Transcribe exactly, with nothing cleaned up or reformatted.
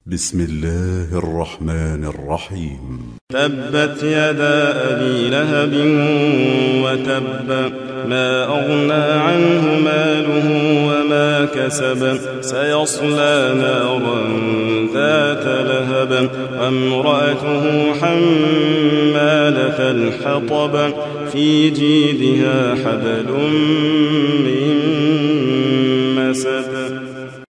بسم الله الرحمن الرحيم. تبت يدا أبي لهب وتب، ما أغنى عنه ماله وما كسب، سيصلى نارا ذات لهب، وامرأته حمالة الحطب، في جيدها حبل من مسد.